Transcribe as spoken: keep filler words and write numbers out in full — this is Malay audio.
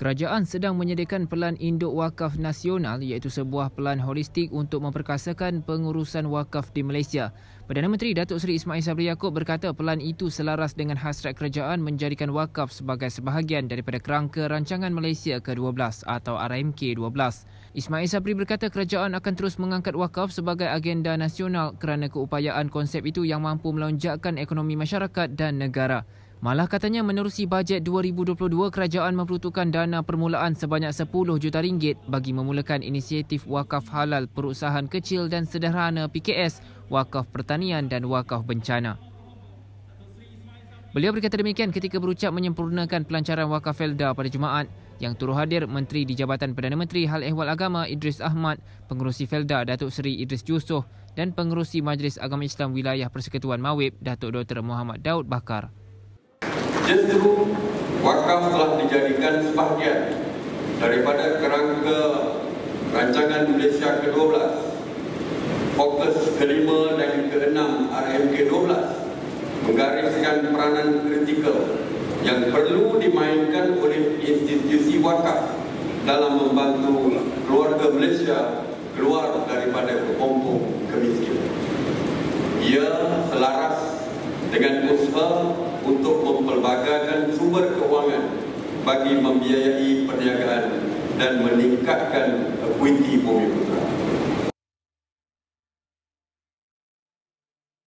Kerajaan sedang menyediakan Pelan Induk Wakaf Nasional iaitu sebuah pelan holistik untuk memperkasakan pengurusan wakaf di Malaysia. Perdana Menteri Datuk Seri Ismail Sabri Yaakob berkata pelan itu selaras dengan hasrat kerajaan menjadikan wakaf sebagai sebahagian daripada kerangka Rancangan Malaysia ke dua belas atau R M K dua belas. Ismail Sabri berkata kerajaan akan terus mengangkat wakaf sebagai agenda nasional kerana keupayaan konsep itu yang mampu melonjakkan ekonomi masyarakat dan negara. Malah katanya menerusi bajet dua ribu dua puluh dua, kerajaan memperuntukkan dana permulaan sebanyak sepuluh juta ringgit bagi memulakan inisiatif wakaf halal perusahaan kecil dan sederhana P K S, wakaf pertanian dan wakaf bencana. Beliau berkata demikian ketika berucap menyempurnakan pelancaran wakaf Felda pada Jumaat. Yang turut hadir Menteri di Jabatan Perdana Menteri Hal Ehwal Agama Idris Ahmad, Pengerusi Felda Datuk Seri Idris Jusoh dan Pengerusi Majlis Agama Islam Wilayah Persekutuan Mawib Datuk Doktor Muhammad Daud Bakar. Justru wakaf telah dijadikan sebahagian daripada kerangka Rancangan Malaysia ke dua belas, fokus kelima dan keenam R M K dua belas menggariskan peranan kritikal yang perlu dimainkan oleh institusi wakaf dalam membantu keluarga Malaysia keluar daripada kepompong kemiskinan. Ia selaras dengan usaha untuk mempelbagaikan sumber kewangan bagi membiayai perniagaan dan meningkatkan equity Bumi Putra.